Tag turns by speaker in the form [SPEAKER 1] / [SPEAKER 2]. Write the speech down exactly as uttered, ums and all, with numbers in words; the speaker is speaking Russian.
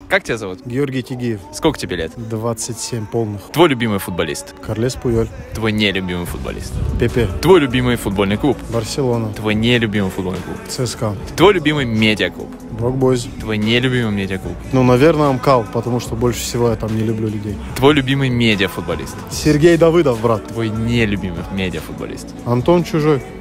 [SPEAKER 1] Как тебя зовут?
[SPEAKER 2] Георгий Тигиев.
[SPEAKER 1] Сколько тебе лет?
[SPEAKER 2] двадцать семь полных.
[SPEAKER 1] Твой любимый футболист?
[SPEAKER 2] Карлес Пуйоль.
[SPEAKER 1] Твой нелюбимый футболист?
[SPEAKER 2] Пепе.
[SPEAKER 1] Твой любимый футбольный клуб?
[SPEAKER 2] Барселона.
[SPEAKER 1] Твой нелюбимый футбольный клуб?
[SPEAKER 2] ЦСКА.
[SPEAKER 1] Твой любимый медиаклуб?
[SPEAKER 2] Брокбойз.
[SPEAKER 1] Твой нелюбимый медиаклуб?
[SPEAKER 2] Ну, наверное, Амкал, потому что больше всего я там не люблю людей.
[SPEAKER 1] Твой любимый медиафутболист?
[SPEAKER 2] Сергей Давыдов, брат.
[SPEAKER 1] Твой нелюбимый медиафутболист?
[SPEAKER 2] Антон Чужой.